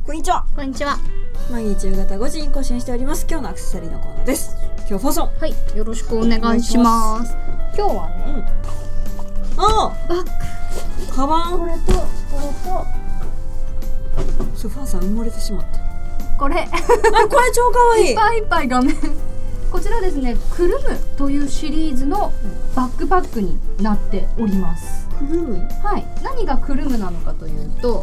こんにちは。 こんにちは。 毎日夕方5時に更新しております。今日のアクセサリーのコーナーです。今日ファッション。 はい、よろしくお願いします。今日はね、 あバッグ、 カバン。 これとこそう、ファンさん埋もれてしまった。 れあ、これ超かわいい。 いっぱいいっぱい画面こちらですね、クルムというシリーズのバックパックになっております。 クルム。 はい、何がクルムなのかというと、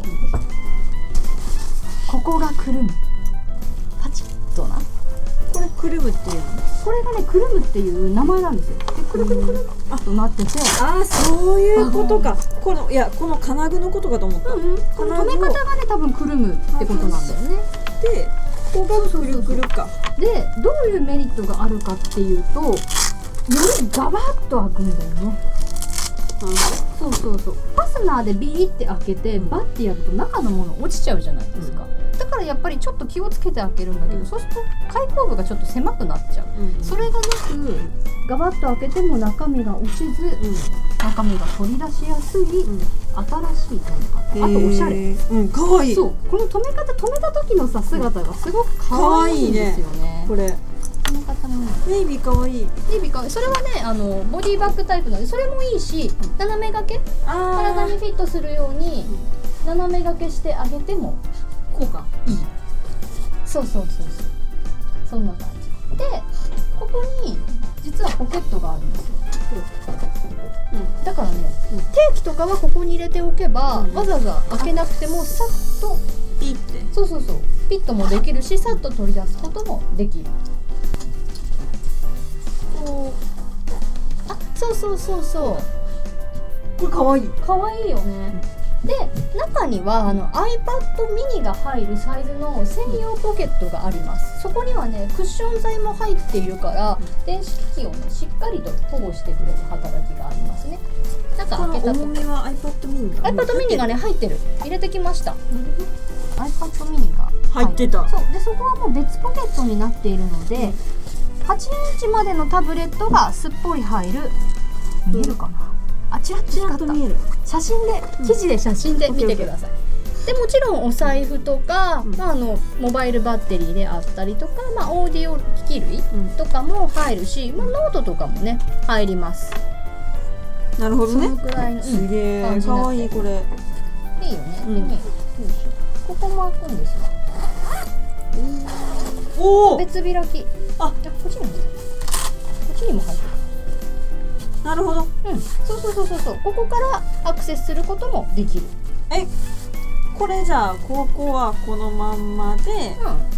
ここがクルム、パチッとな。 これクルムっていうの？ これがね、クルムっていう名前なんですよ。で、くるくるくるっとなってて、 ああ、そういうことか。この金具のことかと思った。 この留め方がね、多分くるむってことなんだよね。 で、ここがくるくるか。 で、どういうメリットがあるかっていうと、よりガバッと開くんだよね。そうそうそう。ファスナーでビリって開けてバッてやると中のもの落ちちゃうじゃないですか。だからやっぱりちょっと気をつけて開けるんだけど、そうすると開口部がちょっと狭くなっちゃう。それがなく、ガバッと開けても中身が落ちず、中身が取り出しやすい、新しい留め方。あとおしゃれ。 かわいい。 そう、この留めた時のさ姿がすごく可愛いんですよね。 これ。 ネイビーかわいい。ネイビーかわいい。それはね、ボディバッグタイプなので、それもいいし、斜め掛け、体にフィットするように斜め掛けしてあげてもこうかいい。そうそうそうそう。そんな感じで、ここに実はポケットがあるんですよ。だからね、定期とかはここに入れておけば、わざわざ開けなくてもさっとピッて。 そうそうそう。ピットもできるし、さっと取り出すこともできる。そうそう。 これかわいい。 かわいいよね。で、中にはiPad mini が入るサイズの専用ポケットがあります。そこにはね、クッション材も入っているから、電子機器をね、しっかりと保護してくれる働きがありますね。なんか開けたと。 重みは iPad mini がね、入ってる。入れてきました。iPad mini が入ってた。 そうで、そこはもう別ポケットになっているので、8インチまでのタブレットがすっぽり入る。見えるかな。あ、チラッチラッと見える。記事で写真で見てください。で、もちろんお財布とか、モバイルバッテリーであったりとか、オーディオ機器類とかも入るし、ノートとかもね入ります。 なるほどね。 そのくらいのすげえかわいい。これいいよね。でね、ここも開くんですよ。 おお、 別開き。こっちにも入ってる。なるほど。そう。ここからアクセスすることもできる。 これじゃあここはこのまんまで、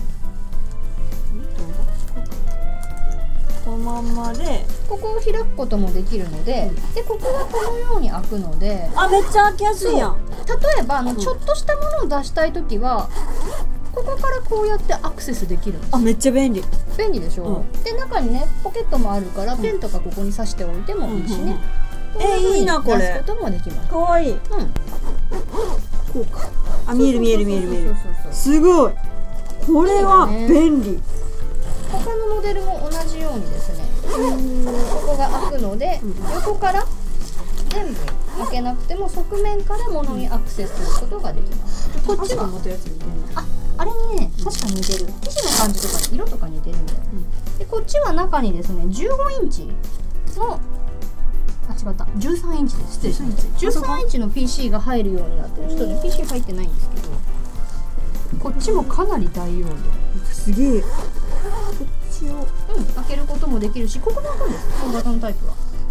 このまんまでここを開くこともできるので、でここはこのように開くので、 めっちゃ開きやすいやん。 例えばちょっとしたものを出したいときは、ここからこうやってアクセスできるんです。 めっちゃ便利。 便利でしょ。で、中にねポケットもあるから、ペンとかここに挿しておいてもいいしね。 いいなこれ。 出すこともできます。 かわいい。こうか。見える。すごい。これは便利。 他のモデルも同じようにですね、ここが開くので、横から全部開けなくても側面から物にアクセスすることができます。こっちはあれにね、確かに似てる。生地の感じとか色とか似てるんだよね。で、こっちは中にですね、15インチの13インチです。失礼しました。13インチの PC が入るようになってる。ちょっとね、PC 入ってないんですけど、こっちもかなり大容量。 すげえ。こっちを開けることもできるし、ここも開くんです。この型のタイプは。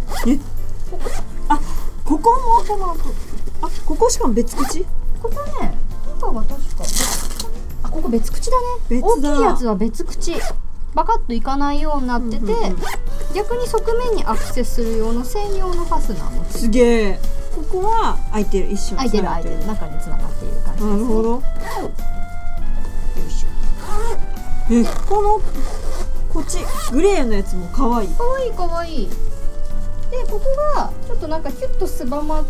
ここも開く。ここしかも別口？ ここね、中が確かここ別口だね。大きいやつは別口。バカッといかないようになってて、逆に側面にアクセスする用の専用のファスナーもついてる。 すげえ。ここは開いてる。一緒に開いてる。中に繋がっている感じですね。 なるほど。よいしょ。こっちグレーのやつも可愛い。 かわいい。で、ここがちょっとなんかキュッとすばまって、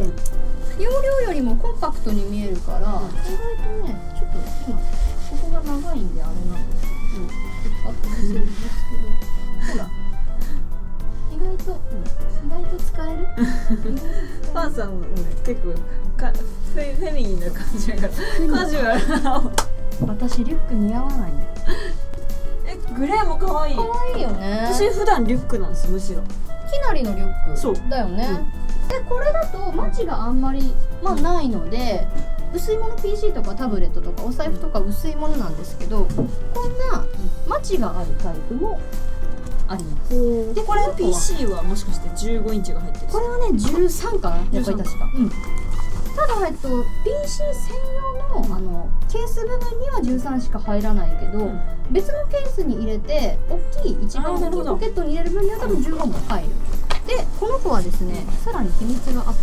容量よりもコンパクトに見えるから、意外とね、ちょっと今ここが長いんであれなんですけど、するんですけど、ほら、意外と使える。 パンさんもね、結構フェミリーな感じだからカジュアルな。 私リュック似合わないの。 グレーも可愛い。 可愛いよね。 私普段リュックなんです、むしろ。 きなりのリュックそうだよね、でこれだとマチがあんまり、ないので、薄いもの PC とかタブレットとかお財布とか薄いものなんですけど、こんなマチがあるタイプもあります。 でこれ PC はもしかして15インチが入ってる。 これはね13かな、やっぱり確か。ただPC 専用のケース部分には13しか入らないけど、別のケースに入れて大きい一番大きいポケットに入れる分には多分15も入る。でこの子はですね、さらに秘密があって、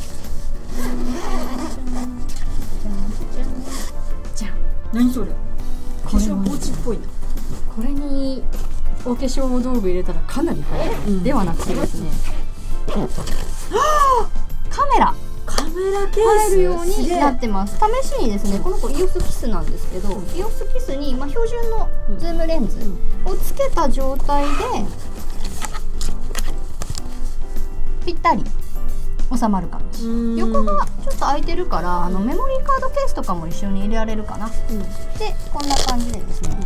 じゃん。 何それ？化粧ポーチっぽいな。 これにお化粧道具入れたらかなり入る、ではなくてですね、カメラケース入るようになってます。試しにですね、この子 EOS キスなんですけど、EOS キスに、標準のズームレンズをつけた状態でぴったり収まる感じ。横がちょっと開いてるからメモリーカードケースとかも一緒に入れられるかな、でこんな感じでですね、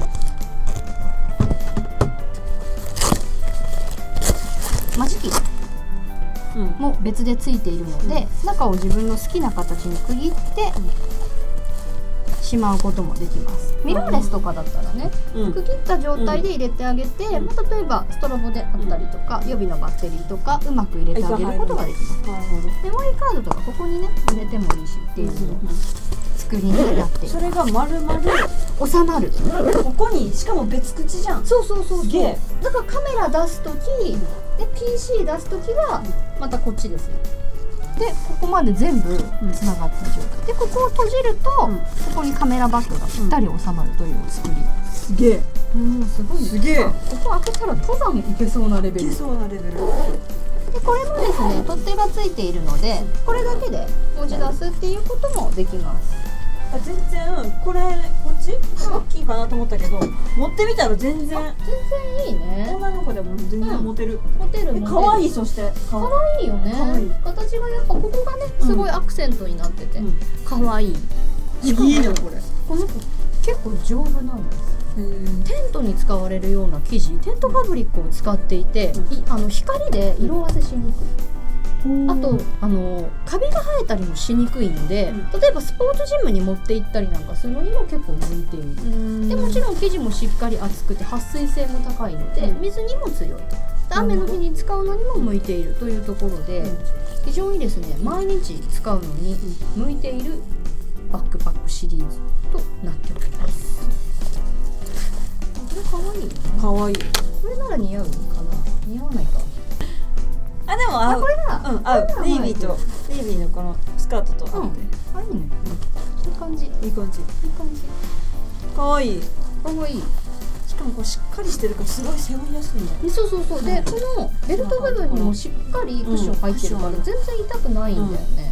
間仕切りも別でついているので、中を自分の好きな形に区切ってしまうこともできます。ミラーレスとかだったらね、区切った状態で入れてあげて、例えばストロボであったりとか、予備のバッテリーとかうまく入れてあげることができます。メモリーカードとかここにね入れてもいいしっていうのを作りになっています。 それが丸々 収まる。 ここにしかも別口じゃん。 そう。 すげえ。 だからカメラ出すときで PC 出すときはまたこっちですね。でここまで全部つながった状態で、ここを閉じると、ここにカメラバッグがぴったり収まるという作り。 すげえ。 すごい。すげえ。ここ開けたら登山行けそうなレベル。 行けそうなレベル。 でこれもですね、取っ手がついているので、これだけで持ち出すっていうこともできます。 全然こっち大きいかなと思ったけど、持ってみたら全然いいね。 女の子でも全然持てる。可愛い。そして可愛いよね。形がやっぱここがねすごいアクセントになってて可愛い。 いいのこれ。 この子結構丈夫なんです。テントに使われるような生地、テントファブリックを使っていて、光で色あせしにくい。あとカビが生えたりもしにくいので、例えばスポーツジムに持って行ったりなんかするのにも結構向いている。でもちろん生地もしっかり厚くて撥水性も高いので、水にも強い。雨の日に使うのにも向いているというところで、非常にですね毎日使うのに向いているバックパックシリーズとなっております。これ可愛いよね。 可愛い。 これなら似合うかな。似合わないか。 でも合う。 これな合う。ネイビーのこのスカートと合って。 いいね。いい感じ。 いい感じ。可愛い。 可愛い。 しかもこうしっかりしてるからすごい背負いやすいね。 そう。でこのベルト部分にもしっかりクッション入ってるから全然痛くないんだよね。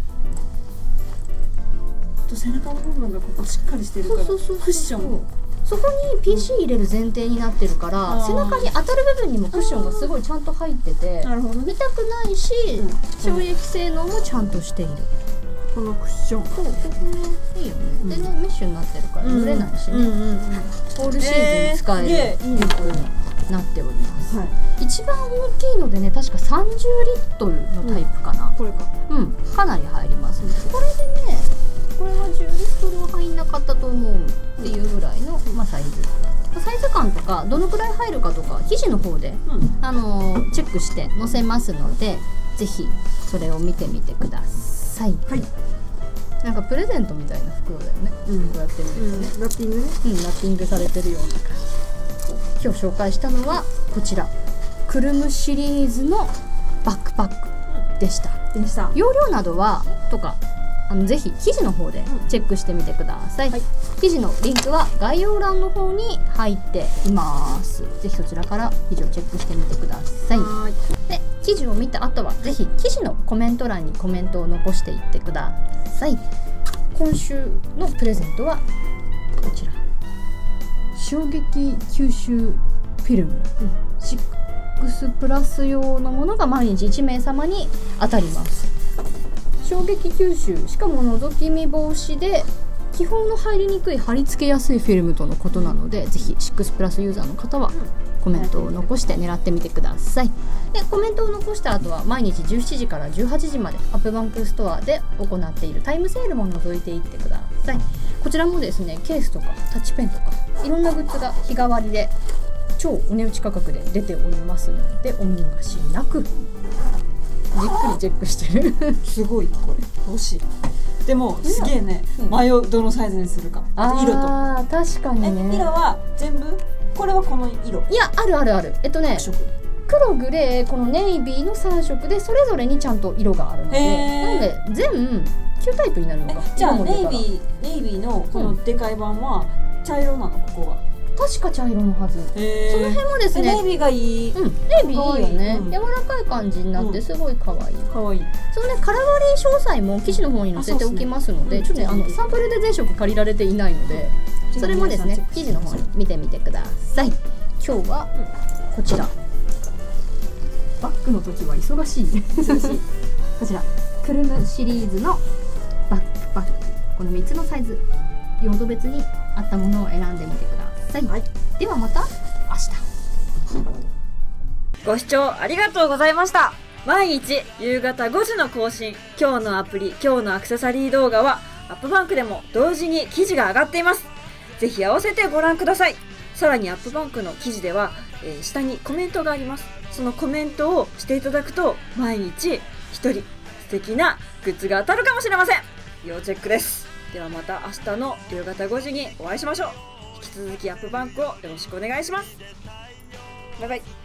と背中の部分がここしっかりしてるからクッション。 そこに PC 入れる前提になってるから、背中に当たる部分にもクッションがすごいちゃんと入ってて、痛くないし、衝撃性能もちゃんとしている。 このクッション。 ここねいいよね。でねメッシュになってるから濡れないしね。オールシーズン使えるリュックになっております。一番大きいのでね、確か30リットルのタイプかな。 これか。 かなり入ります。これでね、これは10リットルは入んなかったと思うっていうぐらいの、サイズ感とかどのくらい入るかとか記事の方で、チェックして載せますので、ぜひそれを見てみてください。なんかプレゼントみたいな袋だよね。こうやって見るとね、 ラッピングね。 ラッピングされてるような感じ。今日紹介したのはこちらクルムシリーズのバックパックでした。容量などはとかぜひ記事の方でチェックしてみてください。記事のリンクは概要欄の方に入っています。ぜひそちらから記事をチェックしてみてください。で記事を見た後はぜひ記事のコメント欄にコメントを残していってください。今週のプレゼントはこちら、衝撃吸収フィルム、6プラス用のものが毎日1名様に当たります。 衝撃吸収、しかも覗き見防止で気泡の入りにくい、貼り付けやすいフィルムとのことなので、ぜひ6プラスユーザーの方はコメントを残して狙ってみてください。でコメントを残した後は毎日17時から18時までアップバンクストアで行っているタイムセールも覗いていってください。こちらもですね、ケースとかタッチペンとかいろんなグッズが日替わりで超お値打ち価格で出ておりますので、お見逃しなく。じっくりチェックしてるすごい、これ欲しい。でもすげえね、迷う、どのサイズにするか。色と確かにね。 色は全部、これはこの色、 いや、あるあるある。黒、グレー、このネイビーの3色でそれぞれにちゃんと色があるので、なので全9タイプになるのか。 じゃあネイビーのこのでかい版は茶色なの、ここが確か茶色のはず。その辺もですね、 ネイビーがいい。 ネイビーいいよね。柔らかい感じになってすごい可愛い。 可愛い。 そのね、カラー割り詳細も記事の方に載せておきますので、ちょっとね、サンプルで全色借りられていないので、それもですね、記事の方に見てみてください。今日はこちら。バッグの時は忙しい。こちら、クルムシリーズのバッグ。この3つのサイズ、用途別に合ったものを選んでみてください。ではまた明日。 ご視聴ありがとうございました。毎日夕方5時の更新、今日のアプリ、今日のアクセサリー動画はアップバンクでも同時に記事が上がっています。ぜひ合わせてご覧ください。さらにアップバンクの記事では、下にコメントがあります。そのコメントをしていただくと毎日一人素敵なグッズが当たるかもしれません。要チェックです。ではまた明日の夕方5時にお会いしましょう。引き続きアップバンクをよろしくお願いします。バイバイ。